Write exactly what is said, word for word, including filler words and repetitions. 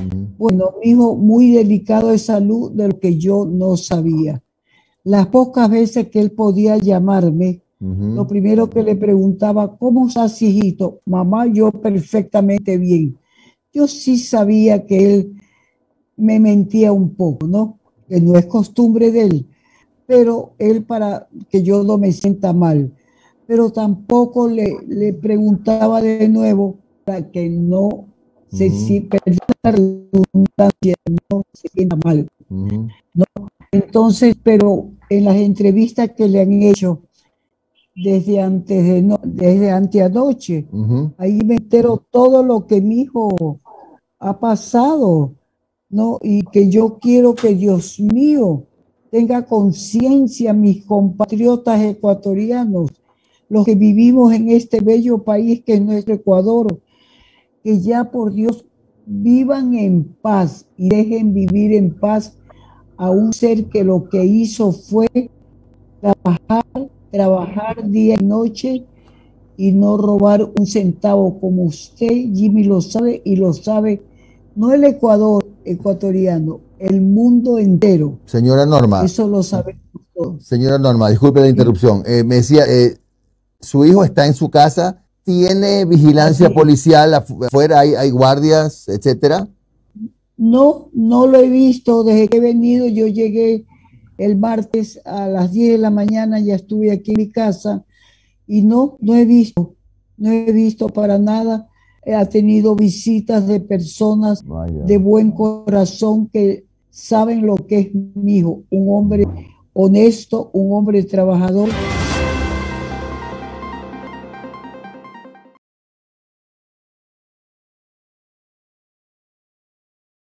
Ujú. Bueno, mi hijo muy delicado de salud, de lo que yo no sabía. Las pocas veces que él podía llamarme, lo Ujú. primero que le preguntaba, ¿cómo estás, hijito? Mamá, yo perfectamente bien. Yo sí sabía que él me mentía un poco, ¿no? Que no es costumbre de él, pero él para que yo no me sienta mal. Pero tampoco le, le preguntaba de nuevo para que no se Ujú. si perdí la redundancia, no se sienta mal. Ujú. Entonces, pero en las entrevistas que le han hecho desde antes de no, desde anteanoche, Ujú. ahí me entero todo lo que mi hijo ha pasado, ¿no? Y que yo quiero que Dios mío tenga conciencia, mis compatriotas ecuatorianos, los que vivimos en este bello país que es nuestro Ecuador, que ya por Dios vivan en paz y dejen vivir en paz a un ser que lo que hizo fue trabajar día y noche y no robar un centavo, como usted, Jimmy, lo sabe y lo sabe, no el Ecuador ecuatoriano, el mundo entero. Señora Norma, Eso lo sabemos todos. señora Norma, disculpe la Sí, interrupción. Eh, me decía, eh, su hijo está en su casa, tiene así vigilancia es. policial afu- afuera, hay, hay guardias, etcétera. No, no lo he visto desde que he venido. Yo llegué el martes a las diez de la mañana, ya estuve aquí en mi casa y no, no he visto, no he visto para nada. Ha tenido visitas de personas Vaya. de buen corazón que saben lo que es mi hijo, un hombre Ujú. honesto, un hombre trabajador